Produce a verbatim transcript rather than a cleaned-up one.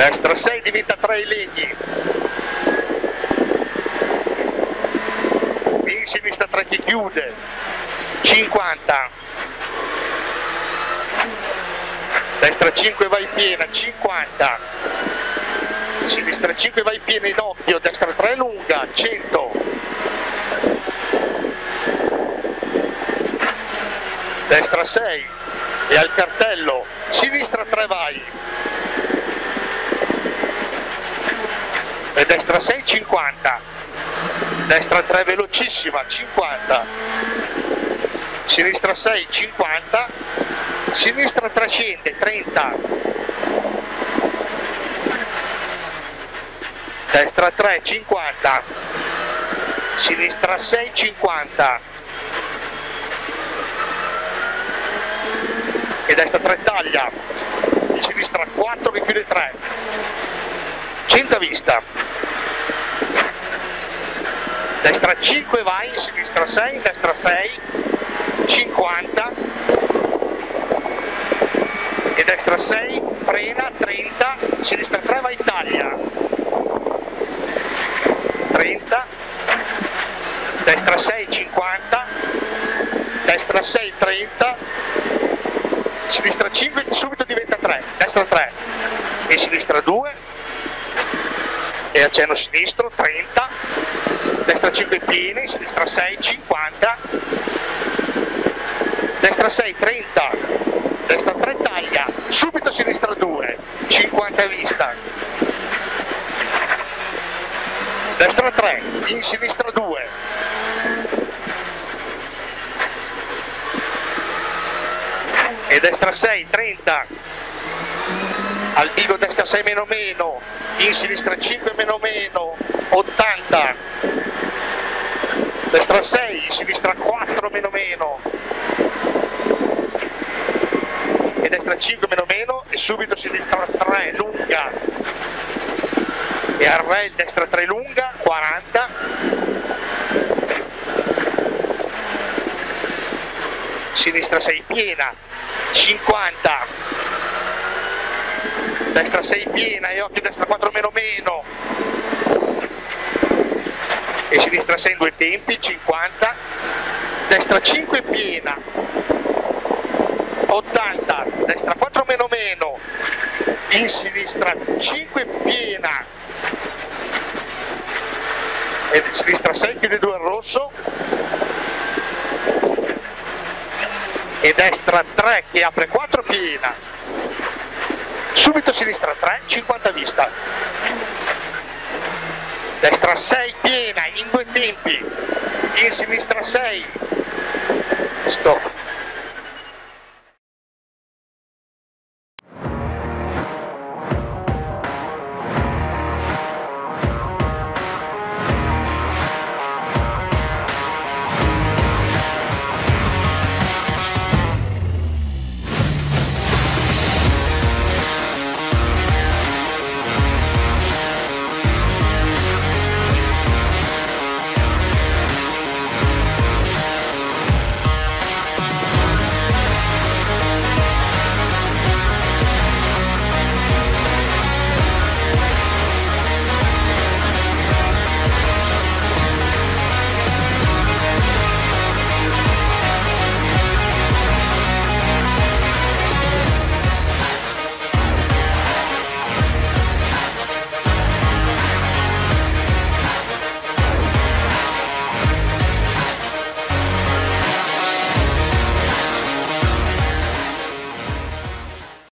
destra sei, diventa tre ai legni, in sinistra tre che chiude, cinquanta, destra cinque vai piena, cinquanta, sinistra cinque vai piena in occhio, destra tre lunga, cento, destra sei e al cartello, sinistra tre vai, e destra sei, cinquanta, destra tre velocissima, cinquanta, sinistra sei, cinquanta, sinistra tre scende, trenta, destra tre, cinquanta, sinistra sei, cinquanta, e destra tre taglia, sinistra quattro che chiude tre, cento a vista, destra cinque vai, sinistra sei, destra sei, cinquanta, e destra sei, frena, trenta, sinistra tre vai taglia, trenta, destra sei, cinquanta, destra sei, trenta, sinistra cinque, subito diventa tre, destra tre, e sinistra due, e accenno sinistro, trenta, destra cinque piene, sinistra sei, cinquanta, destra sei, trenta, destra tre taglia, subito sinistra due, cinquanta a vista, destra tre, in sinistra due, e destra sei, trenta, al vivo destra sei meno meno, in sinistra cinque meno meno, ottanta, destra sei, in sinistra quattro meno meno, e destra cinque meno meno, e subito sinistra tre lunga, e al rail destra tre lunga, quaranta, sinistra sei piena, cinquanta, destra sei piena e occhio destra quattro meno meno, e sinistra sei in due tempi, cinquanta, destra cinque piena, ottanta, destra quattro meno meno, in sinistra cinque piena, e sinistra sei chiude due al rosso, e destra tre che apre quattro piena, subito sinistra tre, cinquanta a vista, destra sei piena in due tempi, in sinistra sei, stop,